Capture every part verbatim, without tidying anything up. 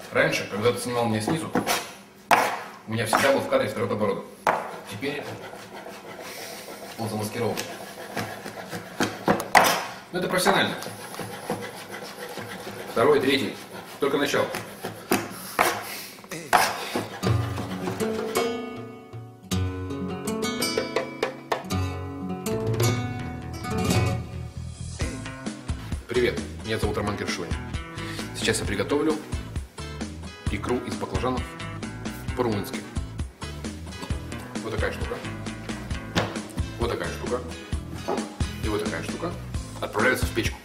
Раньше, когда ты снимал меня снизу, у меня всегда был в кадре второй подбородок. Теперь он замаскирован. Ну это профессионально. Второй, третий. Только начало. Привет, меня зовут Роман Гершунин. Сейчас я приготовлю икру из баклажанов по-румынски. Вот такая штука. Вот такая штука. И вот такая штука отправляется в печку.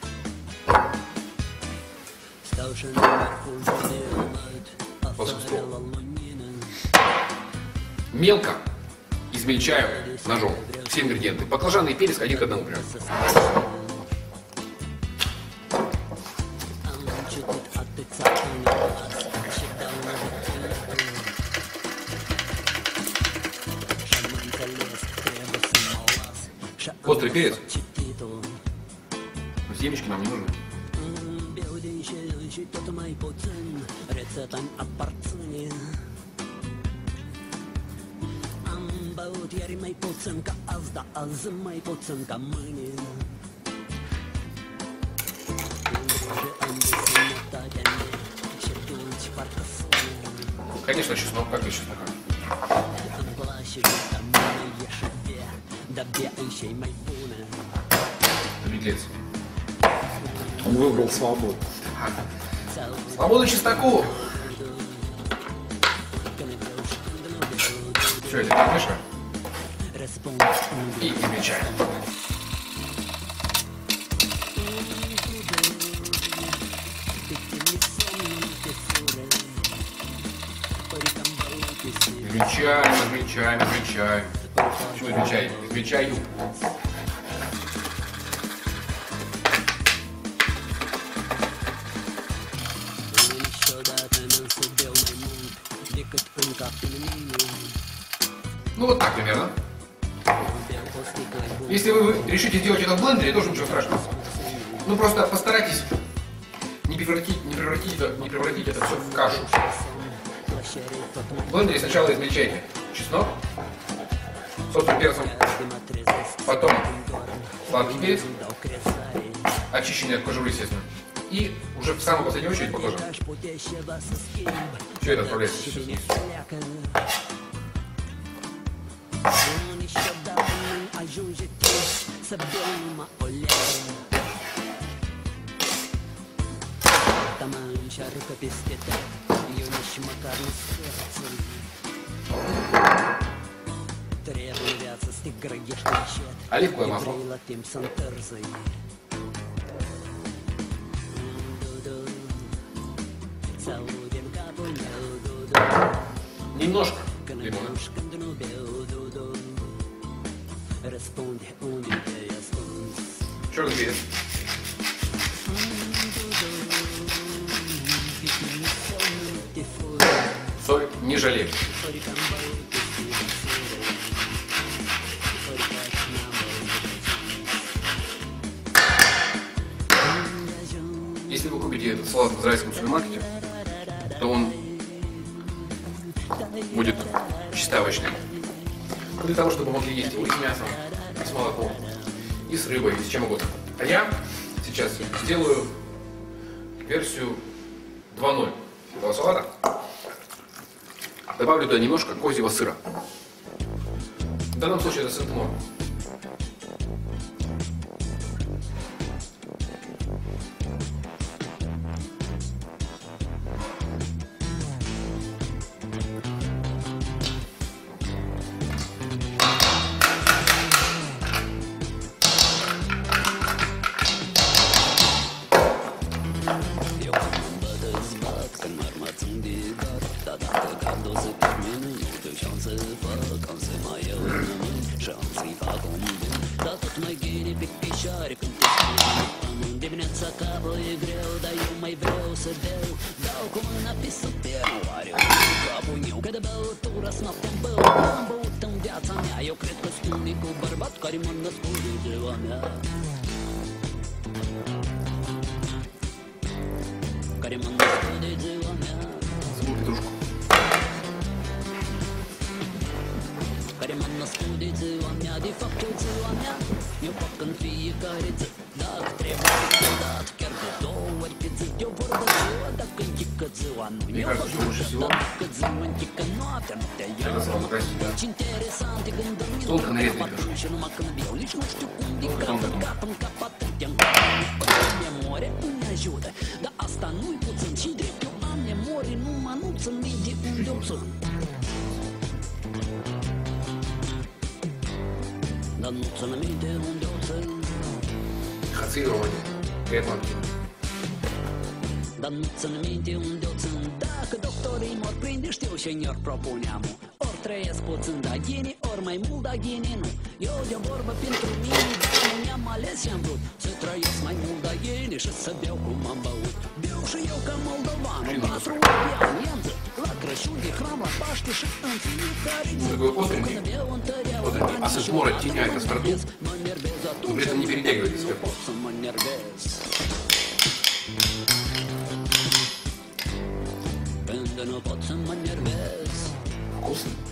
Мелко измельчаю ножом все ингредиенты. Баклажаны и перец один к одному прям. Острый перец. Но семечки нам не нужны. Конечно, чеснок, как без чеснока. Беглец. Он выбрал свободу. Свободу чесноку! Все, это перемешка. И измельчаем. Измельчаем, измельчаем, измельчаем. Почему измельчаем? Измельчаю. Ну вот так примерно. Если вы решите сделать это в блендере, тоже ничего страшного. Ну просто постарайтесь не превратить, не превратить, это, не превратить это все в кашу. В блендере сначала измельчайте чеснок с острым перцем, потом сладкий перец, очищенный от кожуры, естественно, и уже в самую последнюю очередь баклажан. Все это отправляется вниз. Оливковое масло. Немножко лимона. Черный перец. Соль не жалеем. Если вы купите этот салат в израильском супермаркете, то он будет чисто овощный. Для того, чтобы могли есть и с мясом, и с молоком, и с рыбой, и с чем угодно. А я сейчас сделаю версию два ноль этого салата. Добавлю туда немножко козьего сыра. В данном случае это сыр-тмор. ziua mea, de fapt e ziua mea. Eu fac în fiecare zi, dacă trebuie de dat, chiar de două ori pe zi. Eu vorbă ziua, dacă închică ziua nu. Eu fac ziua, dacă ziua închică noaptea, noaptea iar rămân. Deci interesante gânduri mi-l fac atunci și numai când beau. Nici nu știu cum de cap în cap în cap atâtea în cap. Memoria îmi ajută, dar asta nu-i puțin. Și drept eu am memorie, numai nu țin minte unde obțin. Dar nu țin minte unde obțin. Хацирование. Этланки. Dar nu țin minte unde o țin. Dacă doctorii mor prinde, știu și ne-or propuneam. Ori trăiesc puțin daghini, ori mai mult daghini nu. Eu de vorbă pentru mine, dar nu mi-am ales și-am vrut să trăiesc mai mult daghini și să beau cum am băut. Beau și eu ca moldovan, un patru obian, i-am zis. La Crăciun, de hram, la Paște și în fiecare zi. Такой отренный. Отренный. А сосмор оттеняет остроту. Но при этом не перетягивайтесь как Să mă nervez. Când nu pot să mă nervez. вкусно.